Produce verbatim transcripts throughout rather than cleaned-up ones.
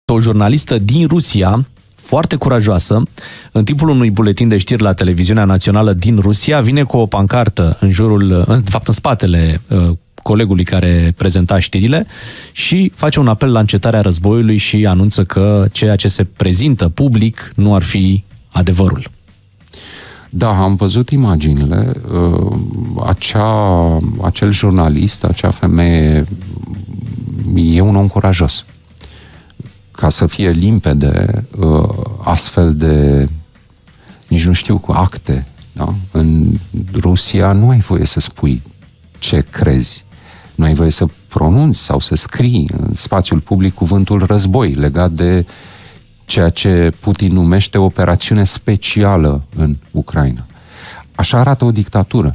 o jurnalistă din Rusia, foarte curajoasă, în timpul unui buletin de știri la televiziunea națională din Rusia, vine cu o pancartă în jurul, în fapt în spatele uh, colegului care prezenta știrile și face un apel la încetarea războiului și anunță că ceea ce se prezintă public nu ar fi adevărul. Da, am văzut imaginile. Acea, acel jurnalist, acea femeie e un om curajos. Ca să fie limpede, astfel de, nici nu știu, cu acte, da? În Rusia nu ai voie să spui ce crezi. Nu ai voie să pronunți sau să scrii în spațiul public cuvântul război legat de ceea ce Putin numește operațiune specială în Ucraina. Așa arată o dictatură.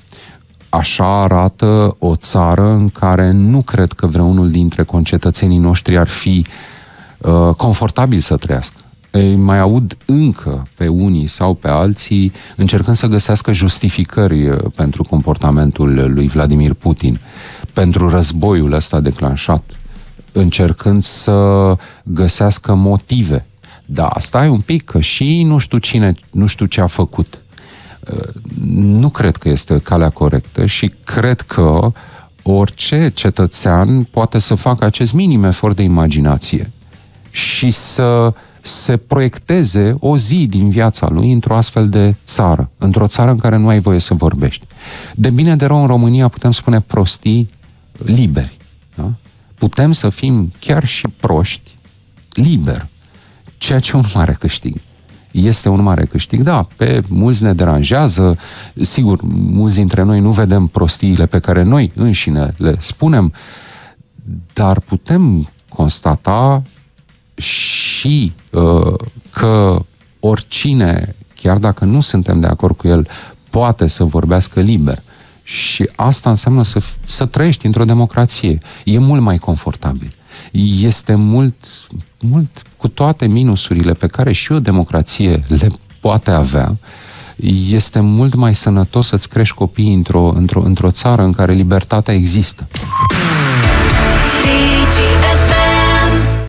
Așa arată o țară în care nu cred că vreunul dintre concetățenii noștri ar fi uh, confortabil să trăiască. Îi mai aud încă pe unii sau pe alții încercând să găsească justificări pentru comportamentul lui Vladimir Putin, pentru războiul ăsta declanșat, încercând să găsească motive. Da, stai un pic, că și nu știu cine, nu știu ce a făcut. Nu cred că este calea corectă și cred că orice cetățean poate să facă acest minim efort de imaginație și să se proiecteze o zi din viața lui într-o astfel de țară, într-o țară în care nu ai voie să vorbești. De bine de rău, în România putem spune prostii liberi. Da? Putem să fim chiar și proști liber, ceea ce e un mare câștig. Este un mare câștig, da, pe mulți ne deranjează, sigur, mulți dintre noi nu vedem prostiile pe care noi înșine le spunem, dar putem constata și uh, că oricine, chiar dacă nu suntem de acord cu el, poate să vorbească liber. Și asta înseamnă să, să trăiești într-o democrație. E mult mai confortabil. Este mult, mult, cu toate minusurile pe care și o democrație le poate avea, este mult mai sănătos să-ți crești copiii într-o, într-o, într-o țară în care libertatea există.